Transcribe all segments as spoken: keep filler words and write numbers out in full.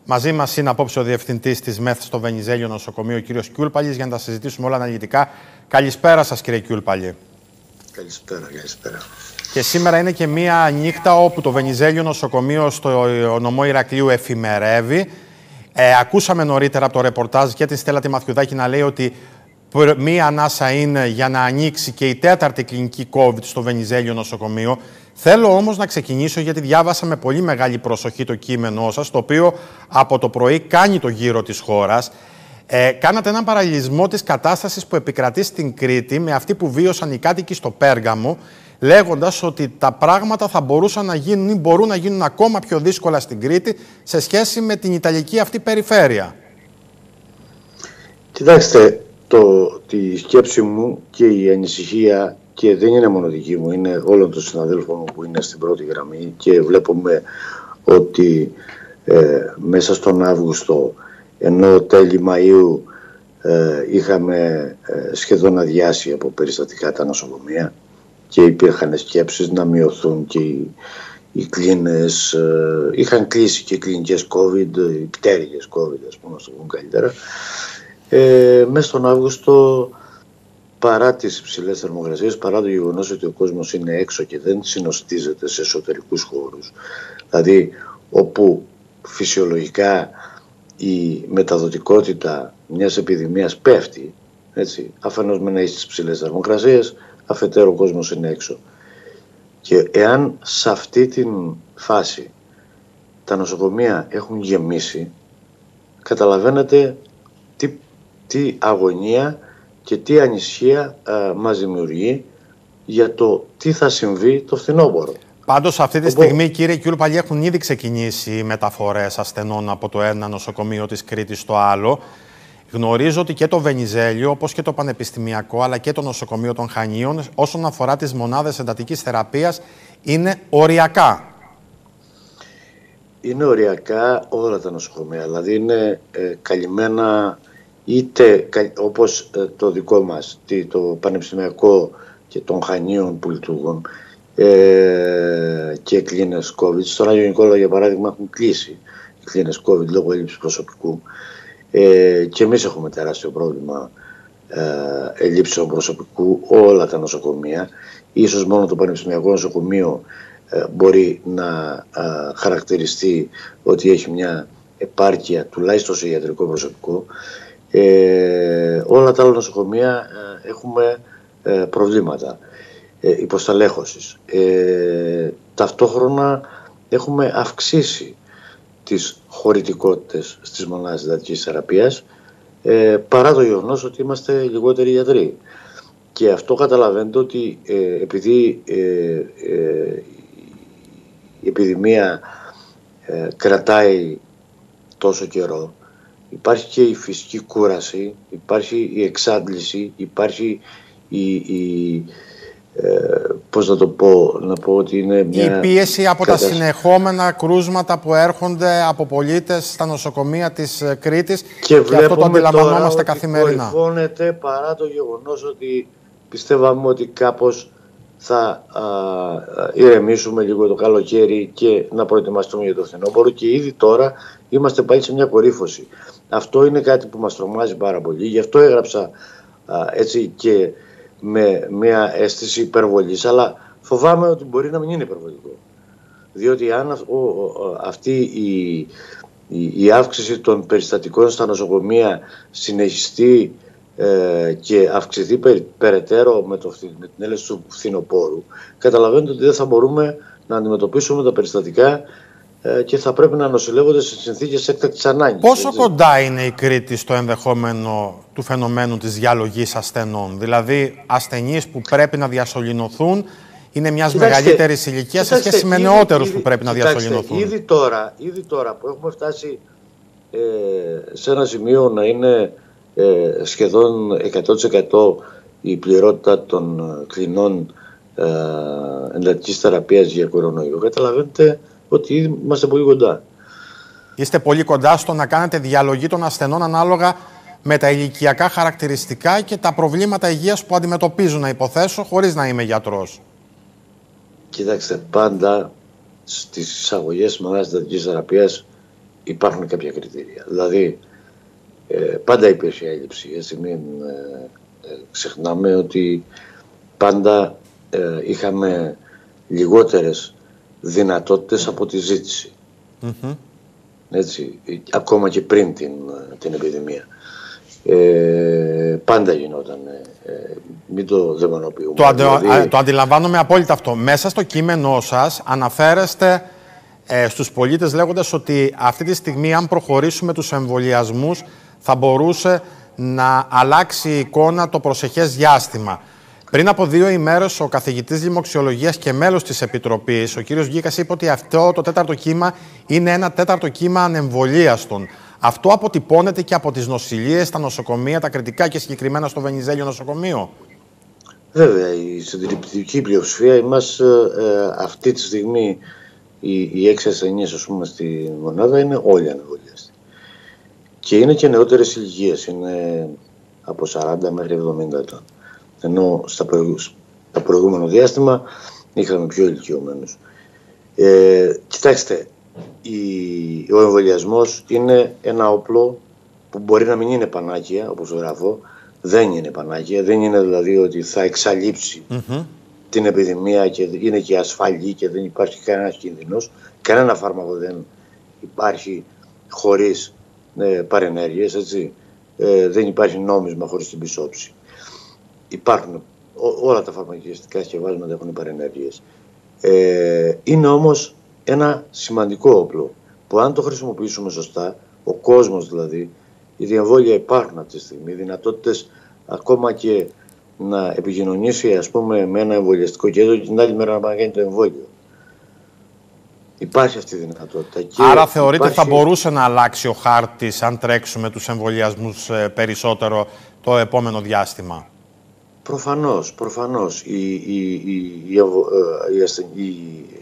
Μαζί μας είναι απόψε ο Διευθυντής της ΜΕΘ στο Βενιζέλιο Νοσοκομείο, ο κύριος Κιούλπαλης, για να τα συζητήσουμε όλα αναλυτικά. Καλησπέρα σας, κύριε Κιούλπαλη. Καλησπέρα, καλησπέρα. Και σήμερα είναι και μία νύχτα όπου το Βενιζέλιο Νοσοκομείο στο νομό Ηρακλείου εφημερεύει. Ε, ακούσαμε νωρίτερα από το ρεπορτάζ και την Στέλλα τη Μαθιουδάκη να λέει ότι μία ανάσα είναι για να ανοίξει και η τέταρτη κλινική COVID στο Βενιζέλιο Νοσοκομείο. Θέλω όμως να ξεκινήσω, γιατί διάβασα με πολύ μεγάλη προσοχή το κείμενό σας, το οποίο από το πρωί κάνει το γύρο της χώρας. Ε, κάνατε έναν παραλληλισμό της κατάστασης που επικρατεί στην Κρήτη με αυτή που βίωσαν οι κάτοικοι στο Πέργαμο, λέγοντας ότι τα πράγματα θα μπορούσαν να γίνουν ή μπορούν να γίνουν ακόμα πιο δύσκολα στην Κρήτη σε σχέση με την Ιταλική αυτή περιφέρεια. Κοιτάξτε, το, τη σκέψη μου και η ανησυχία, και δεν είναι μόνο δική μου, είναι όλων των συναδέλφων μου που είναι στην πρώτη γραμμή, και βλέπουμε ότι ε, μέσα στον Αύγουστο, ενώ τέλη Μαΐου ε, είχαμε ε, σχεδόν αδειάσει από περιστατικά τα νοσοκομεία και υπήρχαν σκέψεις να μειωθούν και οι, οι κλίνες, ε, είχαν κλείσει και κλινικές COVID, οι πτέρυγες COVID, ας πούμε, να το πούμε καλύτερα. Ε, μέσα στον Αύγουστο, παρά τις υψηλές θερμοκρασίες, παρά το γεγονός ότι ο κόσμος είναι έξω και δεν συνοστίζεται σε εσωτερικούς χώρους, δηλαδή όπου φυσιολογικά η μεταδοτικότητα μιας επιδημίας πέφτει, έτσι, αφενός με να έχει τις υψηλές θερμοκρασίες, αφετέρου ο κόσμος είναι έξω. Και εάν σε αυτή την φάση τα νοσοκομεία έχουν γεμίσει, καταλαβαίνετε τι, τι αγωνία και τι ανησυχία α, μας δημιουργεί για το τι θα συμβεί το φθινόπωρο. Πάντως αυτή τη στιγμή, κύριε Κιούλπαλη, έχουν ήδη ξεκινήσει οι μεταφορές ασθενών από το ένα νοσοκομείο της Κρήτης στο άλλο. Γνωρίζω ότι και το Βενιζέλιο, όπως και το Πανεπιστημιακό, αλλά και το νοσοκομείο των Χανίων, όσον αφορά τις μονάδες εντατικής θεραπείας, είναι οριακά. Είναι οριακά όλα τα νοσοκομεία. Δηλαδή είναι ε, καλυμμένα, είτε όπως ε, το δικό μας, το Πανεπιστημιακό και των Χανίων που λειτουργούν, ε, και κλίνες COVID. Στον Άγιο Νικόλαο, για παράδειγμα, έχουν κλείσει οι κλίνες COVID λόγω έλλειψης προσωπικού. Ε, και εμείς έχουμε τεράστιο πρόβλημα ε, ελλείψεων προσωπικού, όλα τα νοσοκομεία. Ίσως μόνο το Πανεπιστημιακό Νοσοκομείο ε, μπορεί να ε, χαρακτηριστεί ότι έχει μια επάρκεια τουλάχιστον σε ιατρικό προσωπικό. Ε, όλα τα άλλα νοσοκομεία ε, έχουμε ε, προβλήματα ε, υποσταλέχωσης. Ε, ταυτόχρονα έχουμε αυξήσει τις χωρητικότητες στις μονάδες εντατικής θεραπείας, ε, παρά το γεγονός ότι είμαστε λιγότεροι γιατροί. Και αυτό καταλαβαίνετε ότι ε, επειδή ε, ε, η επιδημία ε, κρατάει τόσο καιρό, υπάρχει και η φυσική κούραση, υπάρχει η εξάντληση, υπάρχει η... η Ε, πώς να το πω, να πω ότι είναι μια... Η πίεση από κατασ... τα συνεχόμενα κρούσματα που έρχονται από πολίτες στα νοσοκομεία της Κρήτης, και, και αυτό το αντιλαμβανόμαστε καθημερινά. Κορυφώνεται, παρά το γεγονός ότι πιστεύαμε ότι κάπως θα α, α, ηρεμήσουμε λίγο το καλοκαίρι και να προετοιμαστούμε για το φθινόπωρο, και ήδη τώρα είμαστε πάλι σε μια κορύφωση. Αυτό είναι κάτι που μας τρομάζει πάρα πολύ, γι' αυτό έγραψα α, έτσι και με μια αίσθηση υπερβολής, αλλά φοβάμαι ότι μπορεί να μην είναι υπερβολικό. Διότι αν ο, ο, αυτή η, η, η αύξηση των περιστατικών στα νοσοκομεία συνεχιστεί ε, και αυξηθεί περ, περαιτέρω με, το, με την έλευση του φθινοπόρου, καταλαβαίνετε ότι δεν θα μπορούμε να αντιμετωπίσουμε τα περιστατικά ε, και θα πρέπει να νοσηλεύονται σε συνθήκες έκτακτης ανάγκης. Πόσο έτσι κοντά είναι η Κρήτη στο ενδεχόμενο του φαινομένου της διαλογής ασθενών? Δηλαδή ασθενείς που πρέπει να διασωληνωθούν είναι μιας μεγαλύτερης ηλικίας σε σχέση με νεότερους που πρέπει να διασωληνωθούν. Ήδη τώρα, ήδη τώρα που έχουμε φτάσει ε, σε ένα σημείο να είναι ε, σχεδόν εκατό τοις εκατό η πληρότητα των κλινών ε, εντατικής θεραπείας για κορονοϊό, καταλαβαίνετε ότι ήδη είμαστε πολύ κοντά. Είστε πολύ κοντά στο να κάνετε διαλογή των ασθενών ανάλογα με τα ηλικιακά χαρακτηριστικά και τα προβλήματα υγείας που αντιμετωπίζουν, να υποθέσω, χωρίς να είμαι γιατρός. Κοιτάξτε, πάντα στις εισαγωγές της μονάδας εντατικής θεραπείας υπάρχουν κάποια κριτήρια. Δηλαδή, ε, πάντα υπήρχε έλλειψη. Έτσι, μην ε, ε, ξεχνάμε ότι πάντα ε, είχαμε λιγότερες δυνατότητες από τη ζήτηση. Mm-hmm. Έτσι, ακόμα και πριν την, την επιδημία. Ε, πάντα γινόταν. Ε, μην το δαιμονοποιούμε. Το, αντε, δηλαδή... το αντιλαμβάνομαι απόλυτα αυτό. Μέσα στο κείμενό σας αναφέρεστε ε, στους πολίτες λέγοντας ότι αυτή τη στιγμή, αν προχωρήσουμε τους εμβολιασμούς, θα μπορούσε να αλλάξει η εικόνα το προσεχές διάστημα. Πριν από δύο ημέρες, ο καθηγητής λοιμοξιολογίας και μέλος της Επιτροπής, ο κύριος Γκίκας, είπε ότι αυτό το τέταρτο κύμα είναι ένα τέταρτο κύμα ανεμβολίαστων. Αυτό αποτυπώνεται και από τις νοσηλίες, τα νοσοκομεία, τα κριτικά και συγκεκριμένα στο Βενιζέλιο νοσοκομείο. Βέβαια, η συντριπτική πλειοψηφία μας ε, αυτή τη στιγμή, οι, οι έξι ασθενείς, ας πούμε, στη μονάδα είναι όλοι ανεμβολίαστοι. Και είναι και νεότερες ηλικίες, είναι από σαράντα μέχρι εβδομήντα ετών. Ενώ στα προηγου... προηγούμενο διάστημα είχαμε πιο ηλικιωμένους. Ε, κοιτάξτε, η... ο εμβολιασμός είναι ένα όπλο που μπορεί να μην είναι πανάκια, όπως γράφω, δεν είναι πανάκια, δεν είναι δηλαδή ότι θα εξαλείψει mm-hmm. την επιδημία και είναι και ασφαλή και δεν υπάρχει κανένας κίνδυνος. Κανένα φάρμακο δεν υπάρχει χωρίς ε, παρενέργειες, έτσι. Ε, δεν υπάρχει νόμισμα χωρίς την πισόψη. Υπάρχουν ό, όλα τα φαρμακευτικά συσκευάσματα έχουν παρενέργειες. Ε, είναι όμως ένα σημαντικό όπλο που αν το χρησιμοποιήσουμε σωστά, ο κόσμος δηλαδή, οι διεμβόλια υπάρχουν αυτή τη στιγμή, οι δυνατότητες ακόμα και να επικοινωνήσει, ας πούμε, με ένα εμβολιαστικό κέντρο και την άλλη μέρα να πάει να κάνει το εμβόλιο. Υπάρχει αυτή η δυνατότητα. Και άρα θεωρείτε υπάρχει... θα μπορούσε να αλλάξει ο χάρτης αν τρέξουμε τους εμβολιασμούς ε, περισσότερο το επόμενο διάστημα? Προφανώς, προφανώς. Οι, οι, οι, οι, οι, οι,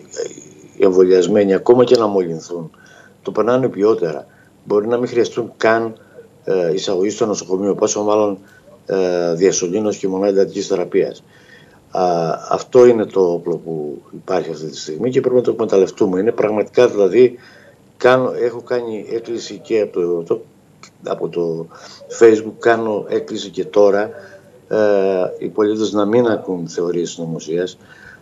οι εμβολιασμένοι ακόμα και να μολυνθούν, το περνάνε ποιότερα. Μπορεί να μην χρειαστούν καν ε, εισαγωγή στο νοσοκομείο, πόσο μάλλον ε, διασωλήνωση και μονάδα εντατικής θεραπείας. Α, αυτό είναι το όπλο που υπάρχει αυτή τη στιγμή και πρέπει να το εκμεταλλευτούμε. Είναι πραγματικά, δηλαδή, κάνω, έχω κάνει έκκληση και από το, το, από το Facebook, κάνω έκκληση και τώρα ε, οι πολίτες να μην ακούν θεωρίες συνωμοσίας.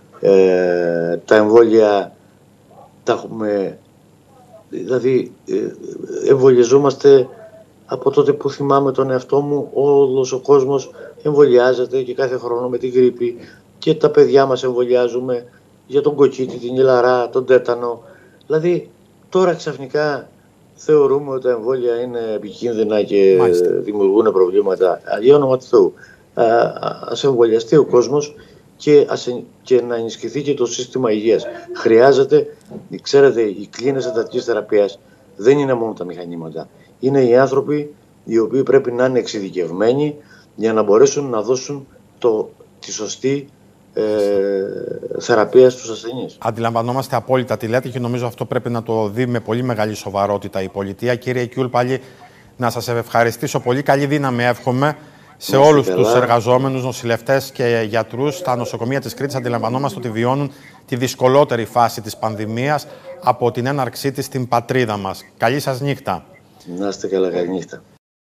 Ε, τα εμβόλια τα έχουμε, δηλαδή ε, εμβολιαζόμαστε από τότε που θυμάμαι τον εαυτό μου, όλος ο κόσμος εμβολιάζεται και κάθε χρόνο με την γρίπη και τα παιδιά μας εμβολιάζουμε για τον κοκκίτη, την ηλαρά, τον τέτανο. Δηλαδή τώρα ξαφνικά θεωρούμε ότι τα εμβόλια είναι επικίνδυνα και Μάλιστα. δημιουργούν προβλήματα. Για όνομα του Θεού, ας εμβολιαστεί ο κόσμος και, ας, και να ενισχυθεί και το σύστημα υγείας. Χρειάζεται, ξέρετε, οι κλίνες εντατικής θεραπείας δεν είναι μόνο τα μηχανήματα. Είναι οι άνθρωποι οι οποίοι πρέπει να είναι εξειδικευμένοι για να μπορέσουν να δώσουν το, τη σωστή ε, θεραπεία στους ασθενείς. Αντιλαμβανόμαστε απόλυτα τι λέτε και νομίζω αυτό πρέπει να το δει με πολύ μεγάλη σοβαρότητα η πολιτεία. Κύριε Κιούλ, πάλι να σας ευχαριστήσω πολύ. Καλή δύναμη εύχομαι σε Είμαστε όλους καλά. τους εργαζόμενους, νοσηλευτές και γιατρούς. Στα νοσοκομεία της Κρήτης αντιλαμβανόμαστε ότι βιώνουν τη δυσκολότερη φάση της πανδημίας από την έναρξή της στην πατρίδα μας. Καλή σας νύχτα. Να είστε καλά, καλή νύχτα.